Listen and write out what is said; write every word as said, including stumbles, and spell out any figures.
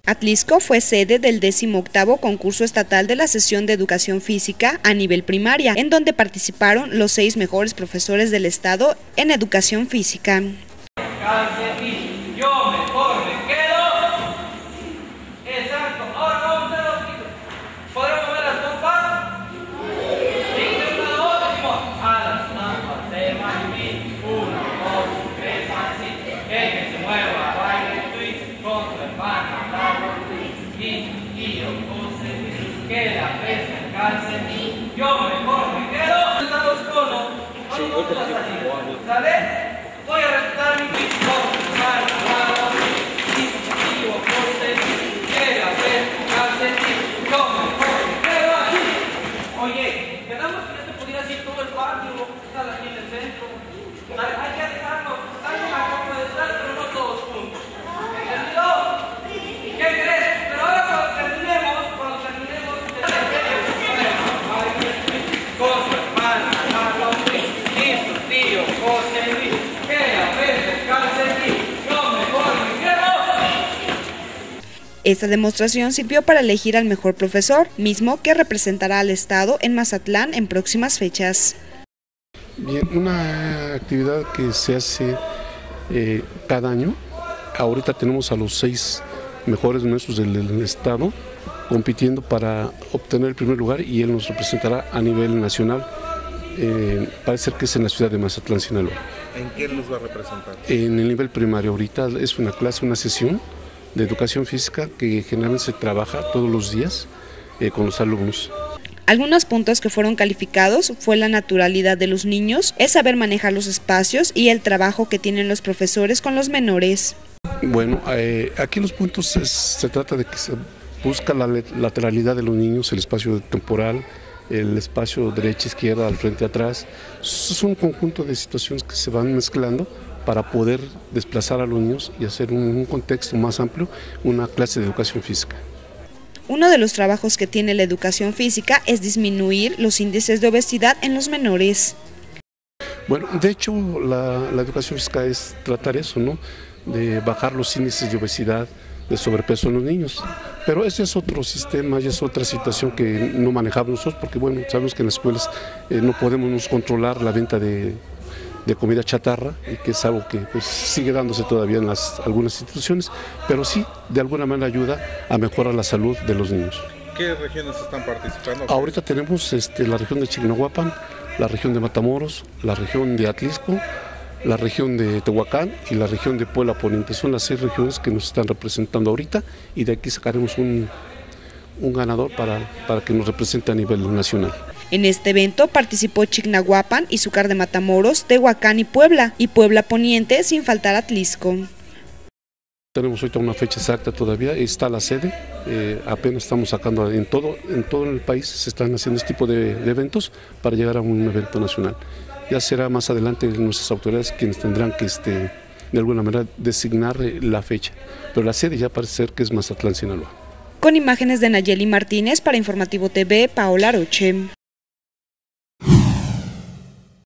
Atlisco fue sede del décimo octavo concurso estatal de la sesión de educación física a nivel primaria, en donde participaron los seis mejores profesores del estado en educación física. Yo mejor me quedo. Están los conos. ¿Sale? Voy a retar mi piso. Dispositivo, corte, queda, calcetín. Yo mejor me quedo aquí. Oye, quedamos que ya te pudieras ir todo el patio. Estás aquí en el centro. Hay que dejarnos. Hay una copa de sal, pero no todos juntos. ¿Entendido? ¿Qué crees? Pero ahora cuando terminemos, cuando terminemos, con su hermana, la lombriz, y su tío José Luis, que a veces calcetín, yo mejor me quedo. Esta demostración sirvió para elegir al mejor profesor, mismo que representará al estado en Mazatlán en próximas fechas. Bien, una actividad que se hace eh, cada año. Ahorita tenemos a los seis mejores maestros del, del estado compitiendo para obtener el primer lugar y él nos representará a nivel nacional. Eh, parece ser que es en la ciudad de Mazatlán, Sinaloa. ¿En qué nos va a representar? En el nivel primario. Ahorita es una clase, una sesión de educación física que generalmente se trabaja todos los días eh, con los alumnos. Algunos puntos que fueron calificados fue la naturalidad de los niños, el saber manejar los espacios y el trabajo que tienen los profesores con los menores. Bueno, eh, aquí los puntos es, se trata de que se busca la lateralidad de los niños, el espacio temporal, el espacio derecha, izquierda, al frente, atrás. Es un conjunto de situaciones que se van mezclando para poder desplazar a los niños y hacer un, un contexto más amplio, una clase de educación física. Uno de los trabajos que tiene la educación física es disminuir los índices de obesidad en los menores. Bueno, de hecho, la, la educación física es tratar eso, ¿no? De bajar los índices de obesidad, de sobrepeso en los niños. Pero ese es otro sistema y es otra situación que no manejamos nosotros, porque bueno, sabemos que en las escuelas eh, no podemos controlar la venta de, de comida chatarra, y que es algo que pues, sigue dándose todavía en las, algunas instituciones, pero sí, de alguna manera ayuda a mejorar la salud de los niños. ¿Qué regiones están participando? Ahorita tenemos este, la región de Chignahuapan, la región de Matamoros, la región de Atlisco, la región de Tehuacán y la región de Puebla Poniente. Son las seis regiones que nos están representando ahorita y de aquí sacaremos un, un ganador para, para que nos represente a nivel nacional. En este evento participó Chignahuapan, Izúcar de Matamoros, Tehuacán y Puebla, y Puebla Poniente, sin faltar Atlisco. Tenemos ahorita una fecha exacta todavía, está la sede, eh, apenas estamos sacando en todo, en todo el país se están haciendo este tipo de, de eventos para llegar a un evento nacional. Ya será más adelante nuestras autoridades quienes tendrán que este, de alguna manera designar la fecha, pero la sede ya parece ser que es Mazatlán, Sinaloa. Con imágenes de Nayeli Martínez para Informativo T V, Paola Roche.